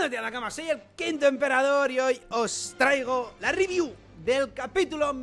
Buenos días, Nakama, soy el Quinto Emperador y hoy os traigo la review del capítulo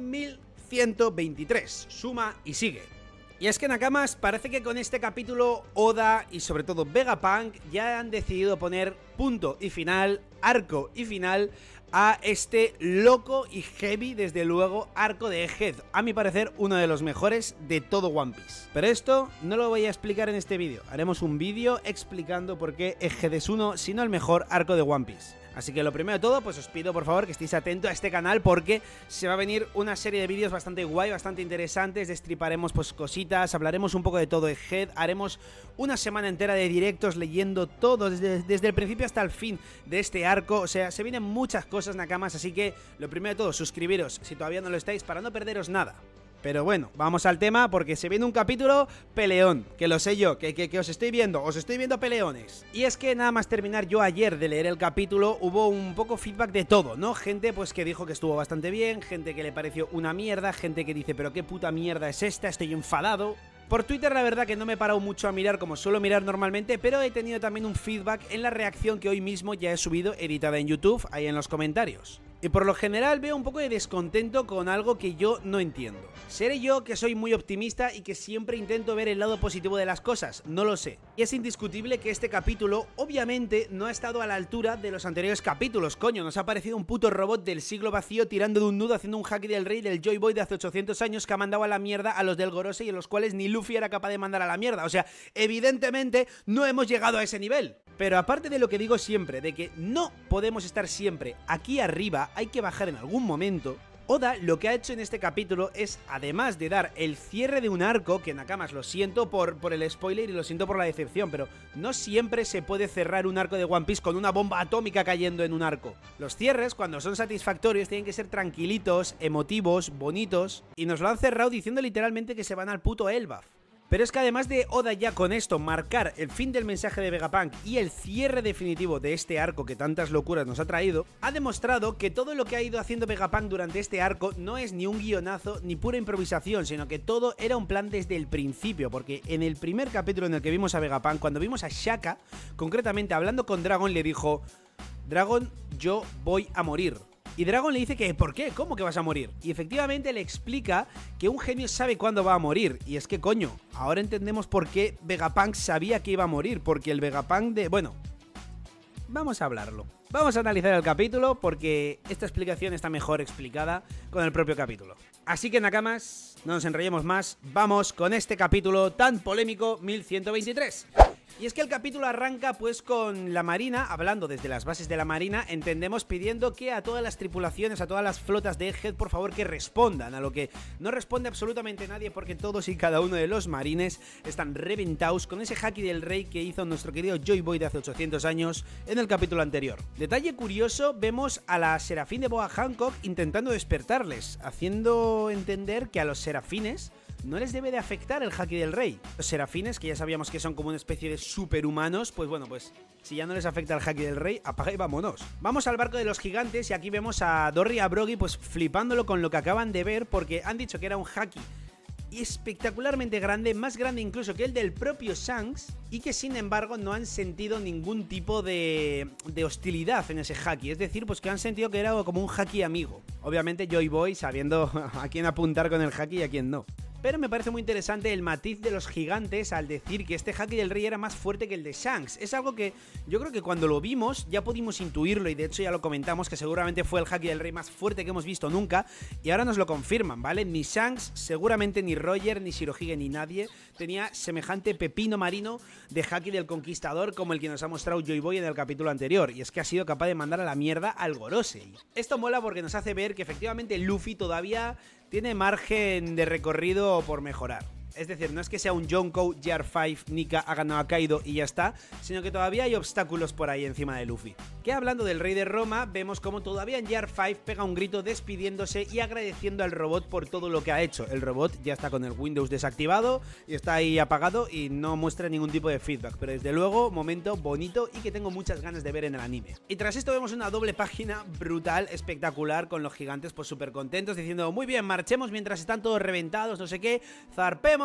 1123, Suma y Sigue. Y es que, Nakamas, parece que con este capítulo Oda y sobre todo Vegapunk ya han decidido poner punto y final, arco y final a este loco y heavy, desde luego, arco de Egghead. A mi parecer, uno de los mejores de todo One Piece. Pero esto no lo voy a explicar en este vídeo. Haremos un vídeo explicando por qué Egghead es uno, si no el mejor arco de One Piece. Así que lo primero de todo, pues os pido por favor que estéis atentos a este canal porque se va a venir una serie de vídeos bastante guay, bastante interesantes. Destriparemos pues cositas, hablaremos un poco de todo Egghead, haremos una semana entera de directos leyendo todo desde el principio hasta el fin de este arco. O sea, se vienen muchas cosas, Nakamas, así que lo primero de todo, suscribiros si todavía no lo estáis para no perderos nada. Pero bueno, vamos al tema porque se viene un capítulo peleón, que lo sé yo, que os estoy viendo peleones. Y es que nada más terminar yo ayer de leer el capítulo, hubo un poco feedback de todo, ¿no? Gente pues que dijo que estuvo bastante bien, gente que le pareció una mierda, gente que dice pero qué puta mierda es esta, estoy enfadado. Por Twitter la verdad que no me he parado mucho a mirar como suelo mirar normalmente, pero he tenido también un feedback en la reacción que hoy mismo ya he subido editada en YouTube, ahí en los comentarios. Y por lo general veo un poco de descontento con algo que yo no entiendo. ¿Seré yo que soy muy optimista y que siempre intento ver el lado positivo de las cosas? No lo sé. Y es indiscutible que este capítulo obviamente no ha estado a la altura de los anteriores capítulos, coño. Nos ha parecido un puto robot del siglo vacío tirando de un nudo haciendo un haki del rey del Joy Boy de hace 800 años que ha mandado a la mierda a los del Gorosei y en los cuales ni Luffy era capaz de mandar a la mierda. O sea, evidentemente no hemos llegado a ese nivel. Pero aparte de lo que digo siempre, de que no podemos estar siempre aquí arriba, hay que bajar en algún momento. Oda lo que ha hecho en este capítulo es, además de dar el cierre de un arco, que Nakamas, lo siento por el spoiler y lo siento por la decepción, pero no siempre se puede cerrar un arco de One Piece con una bomba atómica cayendo en un arco. Los cierres, cuando son satisfactorios, tienen que ser tranquilitos, emotivos, bonitos, y nos lo han cerrado diciendo literalmente que se van al puto Elbaf. Pero es que además de Oda ya con esto marcar el fin del mensaje de Vegapunk y el cierre definitivo de este arco que tantas locuras nos ha traído, ha demostrado que todo lo que ha ido haciendo Vegapunk durante este arco no es ni un guionazo ni pura improvisación, sino que todo era un plan desde el principio, porque en el primer capítulo en el que vimos a Vegapunk, cuando vimos a Shaka, concretamente hablando con Dragon, le dijo: Dragon, yo voy a morir. Y Dragon le dice que ¿por qué? ¿Cómo que vas a morir? Y efectivamente le explica que un genio sabe cuándo va a morir. Y es que coño, ahora entendemos por qué Vegapunk sabía que iba a morir. Porque el Vegapunk de... Bueno, vamos a hablarlo. Vamos a analizar el capítulo porque esta explicación está mejor explicada con el propio capítulo. Así que, Nakamas, no nos enrollemos más, vamos con este capítulo tan polémico 1123. Y es que el capítulo arranca pues con la marina, hablando desde las bases de la marina, entendemos pidiendo que a todas las tripulaciones, a todas las flotas de Egghead, por favor que respondan, a lo que no responde absolutamente nadie porque todos y cada uno de los marines están reventados con ese haki del rey que hizo nuestro querido Joy Boy de hace 800 años en el capítulo anterior. Detalle curioso, vemos a la Serafín de Boa Hancock intentando despertarles, haciendo entender que a los serafines no les debe de afectar el haki del rey. Los serafines, que ya sabíamos que son como una especie de superhumanos, pues bueno, pues si ya no les afecta el haki del rey, apaga y vámonos. Vamos al barco de los gigantes y aquí vemos a Dorry y a Brogy pues flipándolo con lo que acaban de ver porque han dicho que era un haki espectacularmente grande, más grande incluso que el del propio Shanks, y que sin embargo no han sentido ningún tipo de hostilidad en ese haki, es decir, pues que han sentido que era como un haki amigo. Obviamente Joy Boy sabiendo a quién apuntar con el haki y a quién no. Pero me parece muy interesante el matiz de los gigantes al decir que este haki del rey era más fuerte que el de Shanks. Es algo que yo creo que cuando lo vimos ya pudimos intuirlo y de hecho ya lo comentamos que seguramente fue el haki del rey más fuerte que hemos visto nunca y ahora nos lo confirman, ¿vale? Ni Shanks, seguramente ni Roger, ni Shirohige, ni nadie tenía semejante pepino marino de haki del conquistador como el que nos ha mostrado Joy Boy en el capítulo anterior, y es que ha sido capaz de mandar a la mierda al Gorosei. Esto mola porque nos hace ver que efectivamente Luffy todavía tiene margen de recorrido por mejorar. Es decir, no es que sea un Yonkou, GR5, Nika ha ganado a Kaido y ya está, sino que todavía hay obstáculos por ahí encima de Luffy. Que hablando del rey de Roma, vemos como todavía en GR5 pega un grito despidiéndose y agradeciendo al robot por todo lo que ha hecho. El robot ya está con el Windows desactivado y está ahí apagado y no muestra ningún tipo de feedback, pero desde luego, momento bonito y que tengo muchas ganas de ver en el anime. Y tras esto vemos una doble página brutal, espectacular, con los gigantes pues súper contentos, diciendo muy bien, marchemos mientras están todos reventados, no sé qué, zarpemos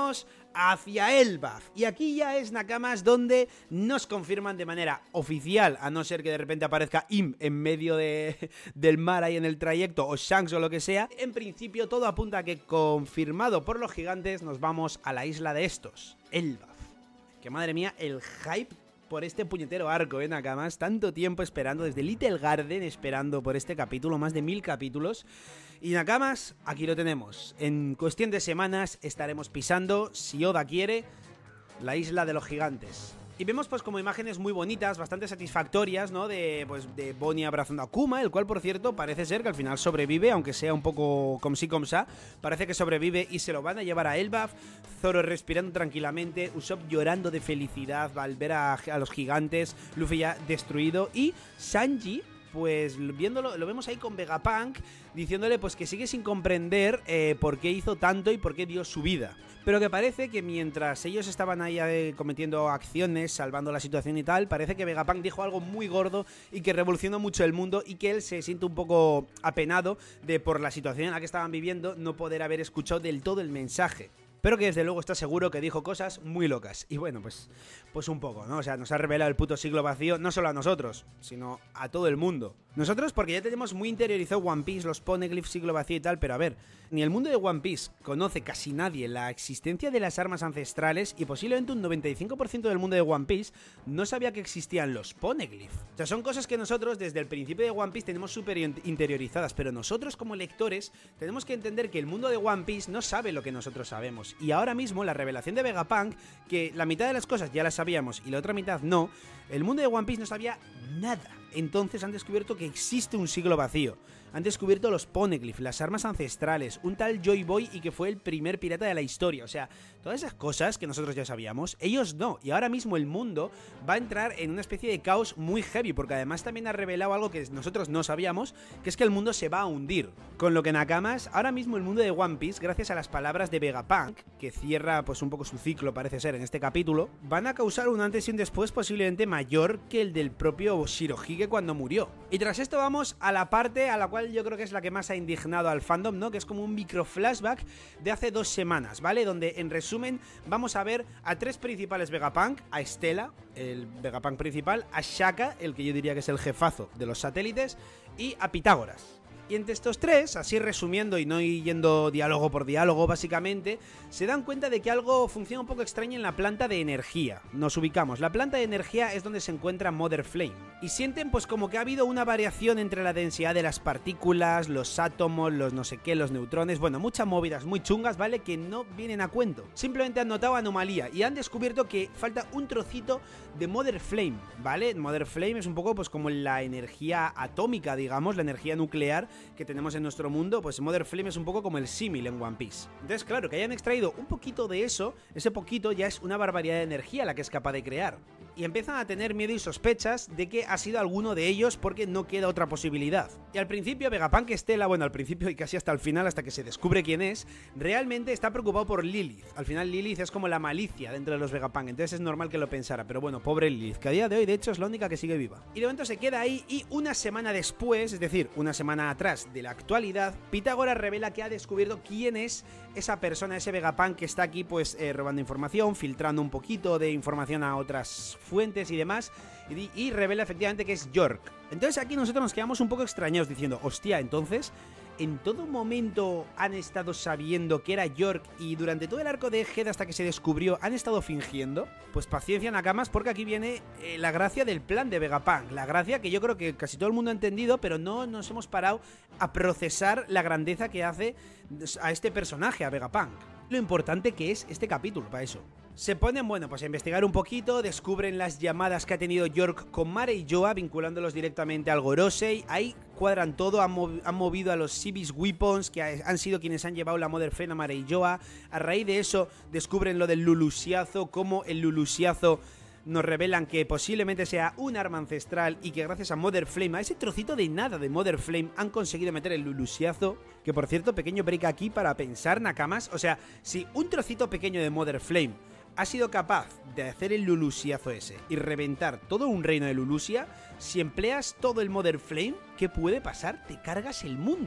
vamos hacia Elbaf. Y aquí ya es, Nakamas, donde nos confirman de manera oficial, a no ser que de repente aparezca Im en medio del mar ahí en el trayecto, o Shanks o lo que sea. En principio todo apunta a que, confirmado por los gigantes, nos vamos a la isla de estos, Elbaf. Que madre mía, el hype por este puñetero arco, Nakamas. Tanto tiempo esperando, desde Little Garden esperando por este capítulo, más de 1000 capítulos. Y Nakamas, aquí lo tenemos. En cuestión de semanas estaremos pisando, si Oda quiere, la isla de los gigantes. Y vemos pues como imágenes muy bonitas, bastante satisfactorias, ¿no? De Bonnie abrazando a Kuma, el cual, por cierto, parece ser que al final sobrevive, aunque sea un poco com si com sa. Parece que sobrevive y se lo van a llevar a Elbaf. Zoro respirando tranquilamente, Usopp llorando de felicidad al ver a los gigantes, Luffy ya destruido y Sanji, pues viéndolo, lo vemos ahí con Vegapunk diciéndole pues que sigue sin comprender por qué hizo tanto y por qué dio su vida. Pero que parece que mientras ellos estaban ahí cometiendo acciones, salvando la situación y tal, parece que Vegapunk dijo algo muy gordo y que revolucionó mucho el mundo y que él se siente un poco apenado de, por la situación en la que estaban viviendo, no poder haber escuchado del todo el mensaje. Pero que desde luego está seguro que dijo cosas muy locas. Y bueno, pues un poco, ¿no? O sea, nos ha revelado el puto siglo vacío, no solo a nosotros, sino a todo el mundo. Nosotros porque ya tenemos muy interiorizado One Piece, los poneglyphs, siglo vacío y tal, pero a ver, ni el mundo de One Piece conoce casi nadie la existencia de las armas ancestrales y posiblemente un 95% del mundo de One Piece no sabía que existían los poneglyphs. O sea, son cosas que nosotros desde el principio de One Piece tenemos súper interiorizadas, pero nosotros como lectores tenemos que entender que el mundo de One Piece no sabe lo que nosotros sabemos. Y ahora mismo la revelación de Vegapunk, que la mitad de las cosas ya las sabíamos y la otra mitad no, el mundo de One Piece no sabía nada. Entonces han descubierto que existe un siglo vacío. Han descubierto los poneglyphs, las armas ancestrales, un tal Joy Boy y que fue el primer pirata de la historia. O sea, todas esas cosas que nosotros ya sabíamos, ellos no. Y ahora mismo el mundo va a entrar en una especie de caos muy heavy, porque además también ha revelado algo que nosotros no sabíamos, que es que el mundo se va a hundir. Con lo que, Nakamas, ahora mismo el mundo de One Piece, gracias a las palabras de Vegapunk, que cierra pues un poco su ciclo, parece ser, en este capítulo, van a causar un antes y un después posiblemente mayor que el del propio Shirohige cuando murió. Y tras esto vamos a la parte a la cual yo creo que es la que más ha indignado al fandom, ¿no? Que es como un micro flashback de hace 2 semanas, ¿vale? Donde en resumen vamos a ver a 3 principales Vegapunk, a Estela, el Vegapunk principal, a Shaka, el que yo diría que es el jefazo de los satélites, y a Pitágoras. Y entre estos 3, así resumiendo y no yendo diálogo por diálogo básicamente, se dan cuenta de que algo funciona un poco extraño en la planta de energía. Nos ubicamos, la planta de energía es donde se encuentra Mother Flame. Y sienten pues como que ha habido una variación entre la densidad de las partículas, los átomos, los no sé qué, los neutrones, bueno, muchas movidas muy chungas, ¿vale? Que no vienen a cuento. Simplemente han notado anomalía y han descubierto que falta un trocito de Mother Flame, ¿vale? Mother Flame es un poco pues como la energía atómica, digamos, la energía nuclear que tenemos en nuestro mundo, pues Mother Flame es un poco como el símil en One Piece. Entonces, claro, que hayan extraído un poquito de eso, ese poquito ya es una barbaridad de energía la que es capaz de crear. Y empiezan a tener miedo y sospechas de que ha sido alguno de ellos porque no queda otra posibilidad. Y al principio Vegapunk Estela, bueno, al principio y casi hasta el final, hasta que se descubre quién es, realmente está preocupado por Lilith. Al final Lilith es como la malicia dentro de los Vegapunk, entonces es normal que lo pensara, pero bueno, pobre Lilith, que a día de hoy de hecho es la única que sigue viva. Y de momento se queda ahí y una semana después, es decir, una semana atrás de la actualidad, Pitágoras revela que ha descubierto quién es esa persona, ese Vegapunk que está aquí pues robando información, filtrando un poquito de información a otras fuentes y demás, y revela efectivamente que es York. Entonces aquí nosotros nos quedamos un poco extrañados diciendo, hostia, entonces en todo momento han estado sabiendo que era York y durante todo el arco de Egghead hasta que se descubrió han estado fingiendo. Pues paciencia, Nakamas, porque aquí viene la gracia del plan de Vegapunk, la gracia que yo creo que casi todo el mundo ha entendido, pero no nos hemos parado a procesar la grandeza que hace a este personaje, a Vegapunk. Lo importante que es este capítulo para eso. Se ponen, bueno, pues a investigar un poquito, descubren las llamadas que ha tenido York con Mare y Joa, vinculándolos directamente al Gorosei. Ahí cuadran todo, han movido a los Civis Weapons, que han sido quienes han llevado la Mother Flame a Mare y Joa. A raíz de eso descubren lo del Lulusiazo, cómo el Lulusiazo nos revelan que posiblemente sea un arma ancestral y que gracias a Mother Flame, a ese trocito de nada de Mother Flame, han conseguido meter el Lulusiazo. Que por cierto, pequeño break aquí para pensar, Nakamas, o sea, si un trocito pequeño de Mother Flame ha sido capaz de hacer el Lulusiazo ese y reventar todo un reino de Lulusia, si empleas todo el Mother Flame, ¿qué puede pasar? Te cargas el mundo.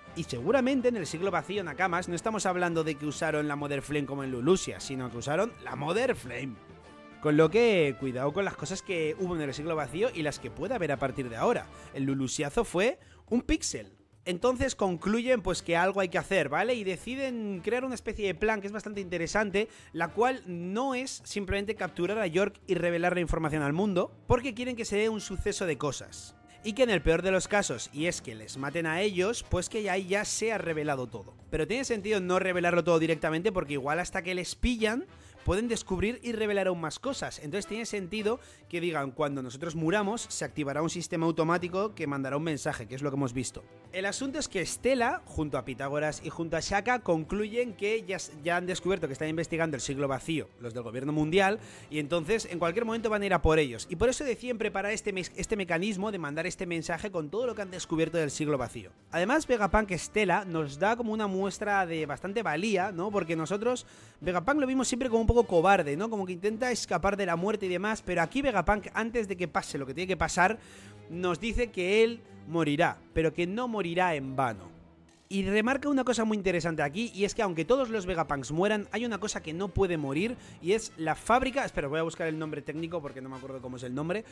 Y seguramente en el siglo vacío, Nakamas, no estamos hablando de que usaron la Mother Flame como en Lulusia, sino que usaron la Mother Flame. Con lo que, cuidado con las cosas que hubo en el siglo vacío y las que puede haber a partir de ahora. El Lulusiazo fue un píxel. Entonces concluyen pues que algo hay que hacer, ¿vale? Y deciden crear una especie de plan que es bastante interesante, la cual no es simplemente capturar a York y revelar la información al mundo, porque quieren que se dé un suceso de cosas. Y que en el peor de los casos, y es que les maten a ellos, pues que ahí ya se ha revelado todo. Pero tiene sentido no revelarlo todo directamente porque igual hasta que les pillan pueden descubrir y revelar aún más cosas. Entonces tiene sentido que digan, cuando nosotros muramos se activará un sistema automático que mandará un mensaje, que es lo que hemos visto. El asunto es que Stella, junto a Pitágoras y junto a Shaka, concluyen que ya han descubierto que están investigando el siglo vacío, los del gobierno mundial, y entonces en cualquier momento van a ir a por ellos. Y por eso deciden preparar este mecanismo de mandar este mensaje con todo lo que han descubierto del siglo vacío. Además, Vegapunk Stella nos da como una muestra de bastante valía, ¿no? Porque nosotros Vegapunk lo vimos siempre como un poco cobarde, ¿no? Como que intenta escapar de la muerte y demás, pero aquí Vegapunk, antes de que pase lo que tiene que pasar, nos dice que él morirá, pero que no morirá en vano. Y remarca una cosa muy interesante aquí, y es que aunque todos los Vegapunks mueran, hay una cosa que no puede morir, y es la fábrica... Espera, voy a buscar el nombre técnico porque no me acuerdo cómo es el nombre.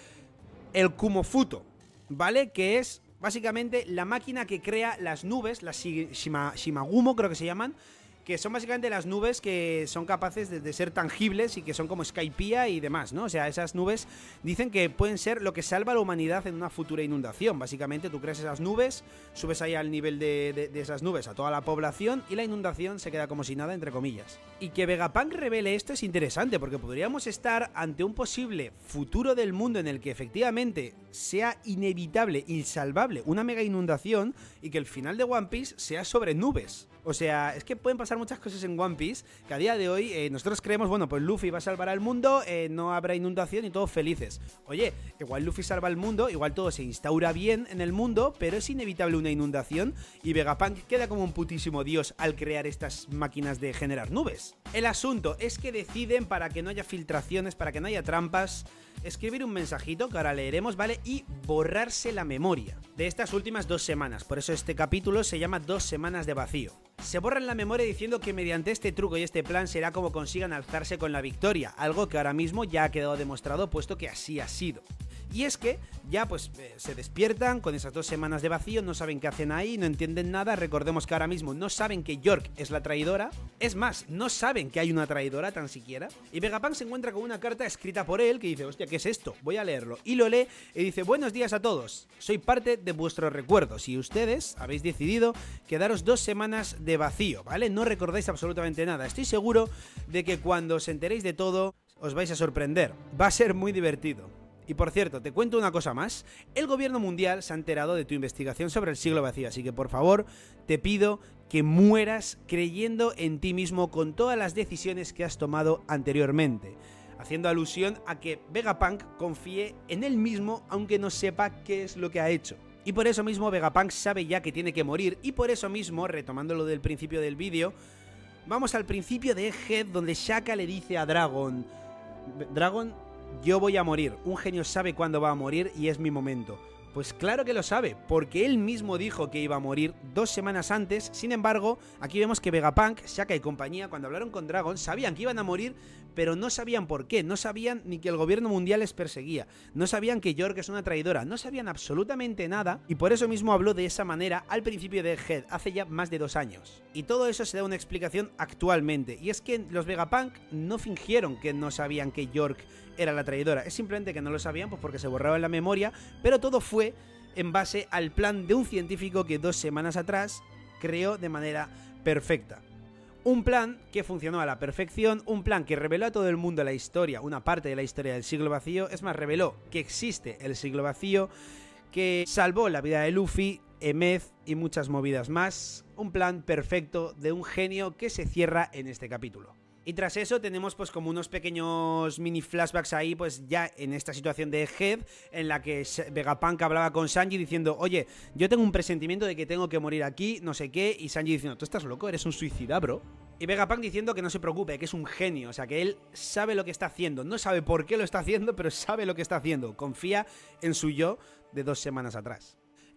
El Kumofuto, ¿vale? Que es básicamente la máquina que crea las nubes, las Shimagumo creo que se llaman, que son básicamente las nubes que son capaces de ser tangibles y que son como Skypiea y demás, ¿no? O sea, esas nubes dicen que pueden ser lo que salva a la humanidad en una futura inundación. Básicamente tú creas esas nubes, subes ahí al nivel de esas nubes a toda la población y la inundación se queda como si nada, entre comillas. Y que Vegapunk revele esto es interesante porque podríamos estar ante un posible futuro del mundo en el que efectivamente sea inevitable, insalvable, una mega inundación y que el final de One Piece sea sobre nubes. O sea, es que pueden pasar muchas cosas en One Piece que a día de hoy nosotros creemos, bueno, pues Luffy va a salvar al mundo, no habrá inundación y todos felices. Oye, igual Luffy salva al mundo, igual todo se instaura bien en el mundo, pero es inevitable una inundación y Vegapunk queda como un putísimo dios al crear estas máquinas de generar nubes. El asunto es que deciden, para que no haya filtraciones, para que no haya trampas, escribir un mensajito que ahora leeremos, ¿vale? Y borrarse la memoria de estas últimas 2 semanas. Por eso este capítulo se llama 2 semanas de vacío. Se borran la memoria diciendo que mediante este truco y este plan será como consigan alzarse con la victoria, algo que ahora mismo ya ha quedado demostrado puesto que así ha sido. Y es que ya pues se despiertan con esas 2 semanas de vacío, no saben qué hacen ahí, no entienden nada. Recordemos que ahora mismo no saben que York es la traidora, es más, no saben que hay una traidora tan siquiera. Y Vegapunk se encuentra con una carta escrita por él que dice, hostia, ¿qué es esto? Voy a leerlo. Y lo lee y dice, buenos días a todos, soy parte de vuestros recuerdos y ustedes habéis decidido quedaros 2 semanas de vacío, ¿vale? No recordáis absolutamente nada. Estoy seguro de que cuando os enteréis de todo os vais a sorprender. Va a ser muy divertido. Y por cierto, te cuento una cosa más, el gobierno mundial se ha enterado de tu investigación sobre el siglo vacío, así que por favor te pido que mueras creyendo en ti mismo con todas las decisiones que has tomado anteriormente, haciendo alusión a que Vegapunk confíe en él mismo aunque no sepa qué es lo que ha hecho. Y por eso mismo Vegapunk sabe ya que tiene que morir, y por eso mismo, retomando lo del principio del vídeo, vamos al principio de Egghead donde Shaka le dice a Dragon, yo voy a morir, un genio sabe cuándo va a morir y es mi momento. Pues claro que lo sabe, porque él mismo dijo que iba a morir 2 semanas antes. Sin embargo, aquí vemos que Vegapunk, Shaka y compañía, cuando hablaron con Dragon, sabían que iban a morir, pero no sabían por qué, no sabían ni que el gobierno mundial les perseguía, no sabían que York es una traidora, no sabían absolutamente nada, y por eso mismo habló de esa manera al principio de Egghead, hace ya más de 2 años. Y todo eso se da una explicación actualmente, y es que los Vegapunk no fingieron que no sabían que York era la traidora, es simplemente que no lo sabían pues porque se borraba en la memoria, pero todo fue en base al plan de un científico que 2 semanas atrás creó de manera perfecta. Un plan que funcionó a la perfección, un plan que reveló a todo el mundo la historia, una parte de la historia del siglo vacío, es más, reveló que existe el siglo vacío, que salvó la vida de Luffy, Emeth y muchas movidas más. Un plan perfecto de un genio que se cierra en este capítulo. Y tras eso tenemos pues como unos pequeños mini flashbacks ahí pues ya en esta situación de Egghead en la que Vegapunk hablaba con Sanji diciendo, oye, yo tengo un presentimiento de que tengo que morir aquí, no sé qué, y Sanji diciendo, ¿tú estás loco? ¿Eres un suicida, bro? Y Vegapunk diciendo que no se preocupe, que es un genio, o sea que él sabe lo que está haciendo, no sabe por qué lo está haciendo, pero sabe lo que está haciendo, confía en su yo de 2 semanas atrás.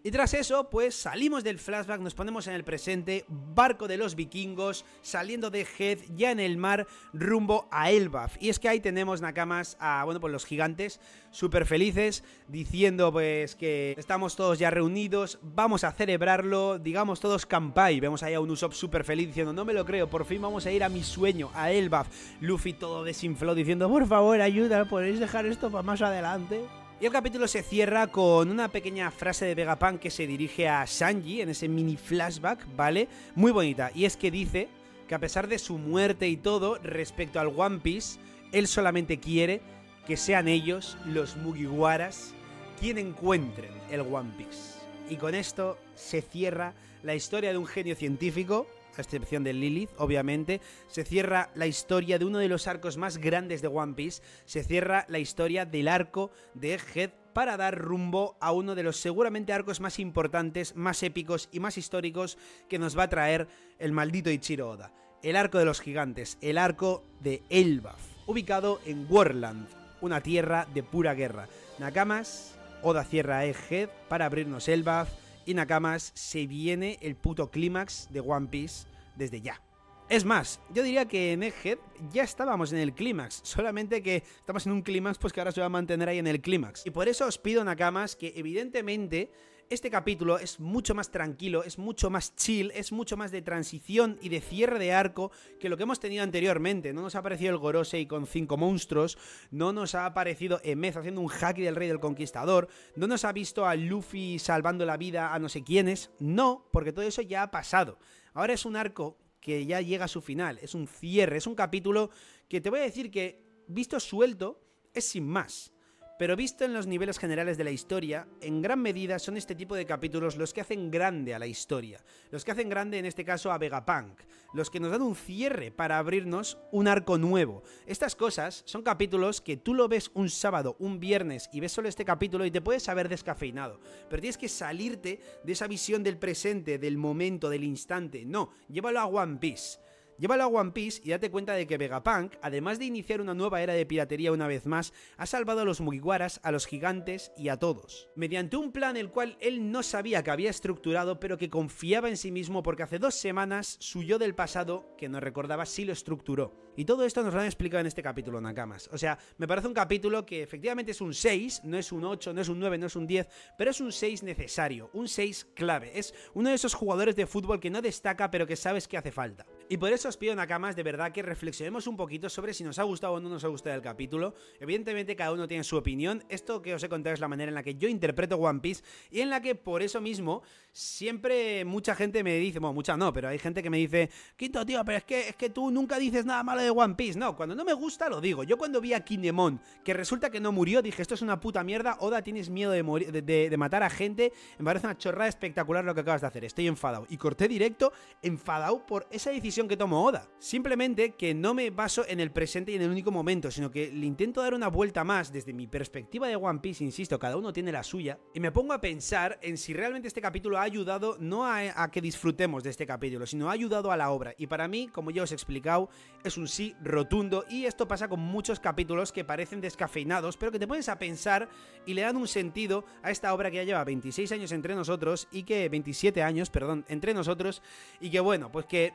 Y tras eso, pues salimos del flashback, nos ponemos en el presente, barco de los vikingos, saliendo de Heath, ya en el mar, rumbo a Elbaf. Y es que ahí tenemos, nakamas, a, bueno, pues los gigantes, súper felices, diciendo pues que estamos todos ya reunidos, vamos a celebrarlo, digamos todos campai. Vemos ahí a un Usopp súper feliz diciendo, no me lo creo, por fin vamos a ir a mi sueño, a Elbaf. Luffy todo desinflado diciendo, por favor, ayuda, ¿podéis dejar esto para más adelante? Y el capítulo se cierra con una pequeña frase de Vegapunk que se dirige a Sanji en ese mini flashback, ¿vale? Muy bonita, y es que dice que a pesar de su muerte y todo, respecto al One Piece, él solamente quiere que sean ellos, los Mugiwaras, quien encuentren el One Piece. Y con esto se cierra la historia de un genio científico, a excepción de Lilith, obviamente. Se cierra la historia de uno de los arcos más grandes de One Piece. Se cierra la historia del arco de Egghead para dar rumbo a uno de los seguramente arcos más importantes, más épicos y más históricos que nos va a traer el maldito Ichiro Oda. El arco de los gigantes, el arco de Elbaf, ubicado en Worldland, una tierra de pura guerra. Nakamas, Oda cierra a Egghead para abrirnos Elbaf. Y nakamas, se viene el puto clímax de One Piece desde ya. Es más, yo diría que en Egghead ya estábamos en el clímax, solamente que estamos en un clímax pues que ahora se va a mantener ahí en el clímax. Y por eso os pido, nakamas, que evidentemente este capítulo es mucho más tranquilo, es mucho más chill, es mucho más de transición y de cierre de arco que lo que hemos tenido anteriormente. No nos ha aparecido el Gorosei con 5 monstruos, no nos ha aparecido Emez haciendo un haki del Rey del Conquistador, no nos ha visto a Luffy salvando la vida a no sé quiénes, no, porque todo eso ya ha pasado. Ahora es un arco que ya llega a su final, es un cierre, es un capítulo que te voy a decir que, visto suelto, es sin más. Pero visto en los niveles generales de la historia, en gran medida son este tipo de capítulos los que hacen grande a la historia, los que hacen grande en este caso a Vegapunk, los que nos dan un cierre para abrirnos un arco nuevo. Estas cosas son capítulos que tú lo ves un sábado, un viernes y ves solo este capítulo y te puedes haber descafeinado, pero tienes que salirte de esa visión del presente, del momento, del instante. No, llévalo a One Piece. Llévalo a One Piece y date cuenta de que Vegapunk, además de iniciar una nueva era de piratería una vez más, ha salvado a los Mugiwaras, a los gigantes y a todos, mediante un plan el cual él no sabía que había estructurado, pero que confiaba en sí mismo porque hace 2 semanas su yo del pasado, que no recordaba, sí lo estructuró. Y todo esto nos lo han explicado en este capítulo, nakamas. O sea, me parece un capítulo que efectivamente es un 6, no es un 8, no es un 9, no es un 10, pero es un 6 necesario, un 6 clave. Es uno de esos jugadores de fútbol que no destaca, pero que sabes que hace falta. Y por eso os pido, nakamas, de verdad que reflexionemos un poquito sobre si nos ha gustado o no nos ha gustado el capítulo. Evidentemente cada uno tiene su opinión. Esto que os he contado es la manera en la que yo interpreto One Piece y en la que por eso mismo siempre mucha gente me dice, bueno, mucha no, pero hay gente que me dice, Quinto, tío, pero es que tú nunca dices nada malo de One Piece. No, cuando no me gusta lo digo. Yo cuando vi a Kinemon, que resulta que no murió, dije, esto es una puta mierda, Oda, tienes miedo de morir, de matar a gente, me parece una chorrada espectacular lo que acabas de hacer, estoy enfadado. Y corté directo, enfadado por esa decisión que tomó Oda. Simplemente que no me baso en el presente y en el único momento, sino que le intento dar una vuelta más desde mi perspectiva de One Piece, insisto, cada uno tiene la suya, y me pongo a pensar en si realmente este capítulo ha ayudado no a que disfrutemos de este capítulo, sino ha ayudado a la obra. Y para mí, como ya os he explicado, es un sí rotundo, y esto pasa con muchos capítulos que parecen descafeinados, pero que te pones a pensar y le dan un sentido a esta obra que ya lleva 26 años entre nosotros, y que 27 años, perdón, entre nosotros, y que bueno, pues que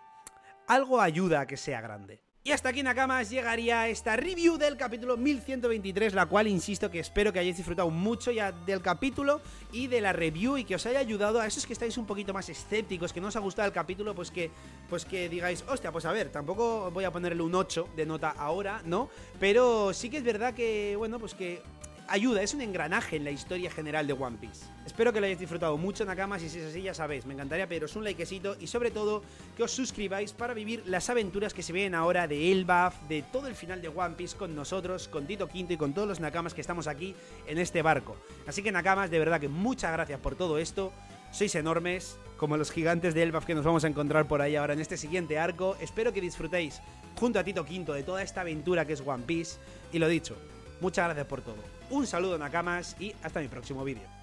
algo ayuda a que sea grande. Y hasta aquí, nakamas, llegaría esta review del capítulo 1123, la cual insisto que espero que hayáis disfrutado mucho ya del capítulo y de la review, y que os haya ayudado a esos que estáis un poquito más escépticos, que no os ha gustado el capítulo, pues que digáis, hostia, pues a ver, tampoco voy a ponerle un 8 de nota ahora, ¿no? Pero sí que es verdad que, bueno, pues que ayuda, es un engranaje en la historia general de One Piece. Espero que lo hayáis disfrutado mucho, nakamas, y si es así, ya sabéis, me encantaría pediros un likecito y sobre todo que os suscribáis para vivir las aventuras que se vienen ahora de Elbaf, de todo el final de One Piece con nosotros, con Tito Quinto y con todos los nakamas que estamos aquí en este barco. Así que, nakamas, de verdad que muchas gracias por todo esto. Sois enormes, como los gigantes de Elbaf que nos vamos a encontrar por ahí ahora en este siguiente arco. Espero que disfrutéis junto a Tito Quinto de toda esta aventura que es One Piece. Y lo dicho, muchas gracias por todo. Un saludo, nakamas, y hasta mi próximo vídeo.